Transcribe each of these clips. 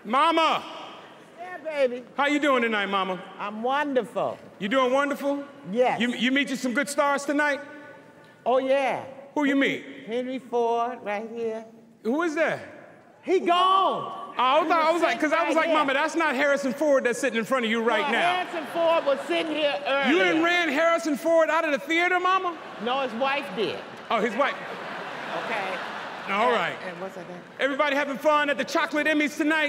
Mama! Yeah, baby. How you doing tonight, Mama? I'm wonderful. You doing wonderful? Yes. You meet you some good stars tonight? Oh, yeah. Who you meet? Henry Ford, right here. Who is that? He gone. I was like, right Mama, that's not Harrison Ford that's sitting in front of you right now. Harrison Ford was sitting here earlier. You done ran Harrison Ford out of the theater, Mama? No, his wife did. Oh, his wife. Okay. All right. And what's that name? Everybody having fun at the Chocolate Emmys tonight?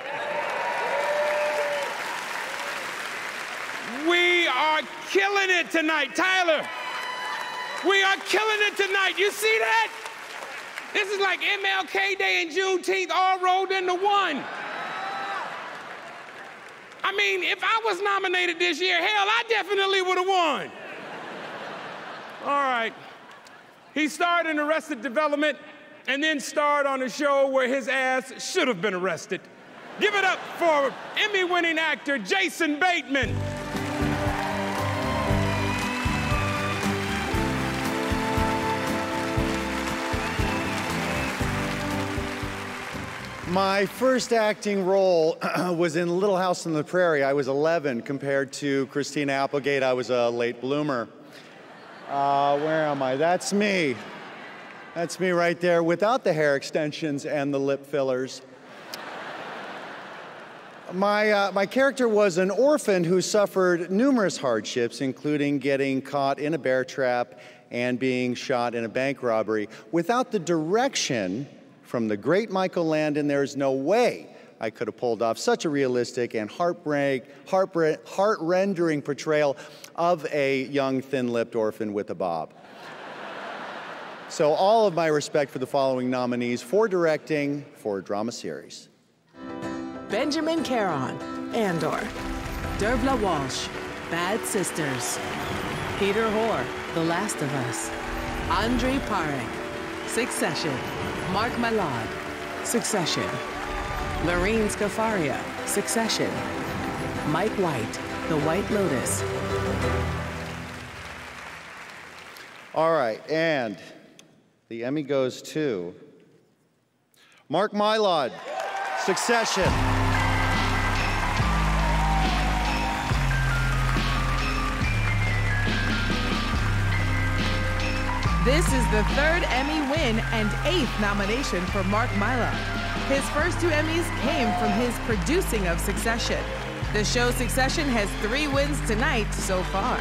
We are killing it tonight, Tyler. We are killing it tonight. You see that? This is like MLK Day and Juneteenth all rolled into one. I mean, if I was nominated this year, hell, I definitely would have won. All right. He starred in Arrested Development and then starred on a show where his ass should have been arrested. Give it up for Emmy-winning actor Jason Bateman. My first acting role was in Little House on the Prairie. I was 11 compared to Christina Applegate. I was a late bloomer. Where am I? That's me. That's me right there without the hair extensions and the lip fillers. My character was an orphan who suffered numerous hardships, including getting caught in a bear trap and being shot in a bank robbery. Without the direction from the great Michael Landon, there's no way I could have pulled off such a realistic and heart-rending portrayal of a young, thin-lipped orphan with a bob. So all of my respect for the following nominees for directing for a drama series. Benjamin Caron, Andor. Dervla Walsh, Bad Sisters. Peter Hoare, The Last of Us. Andrei Parek, Succession. Mark Mylod, Succession. Lorene Scafaria, Succession. Mike White, The White Lotus. All right, and the Emmy goes to Mark Mylod, Succession. This is the third Emmy win and 8th nomination for Mark Mylod. His first 2 Emmys came from his producing of Succession. The show Succession has 3 wins tonight so far.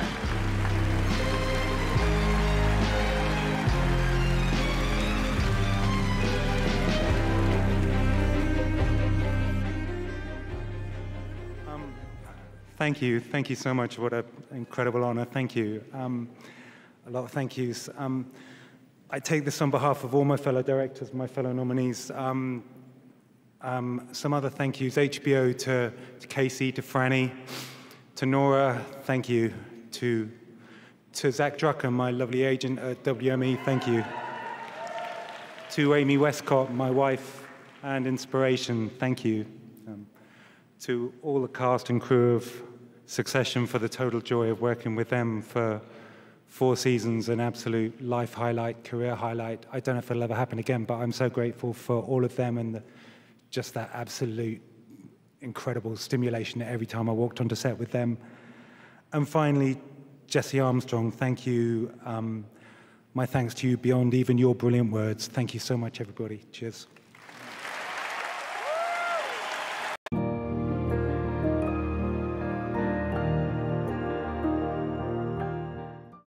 Thank you so much. What an incredible honor. Thank you. A lot of thank yous. I take this on behalf of all my fellow directors, my fellow nominees. Some other thank yous. HBO to Casey, to Franny, to Nora, thank you. To Zach Drucker, my lovely agent at WME, thank you. To Amy Westcott, my wife and inspiration, thank you. To all the cast and crew of Succession, for the total joy of working with them for 4 seasons, an absolute life highlight, career highlight. I don't know if it'll ever happen again, but I'm so grateful for all of them and just that absolute incredible stimulation every time I walked onto set with them. And finally, Jesse Armstrong, thank you. My thanks to you beyond even your brilliant words. Thank you so much, everybody. Cheers.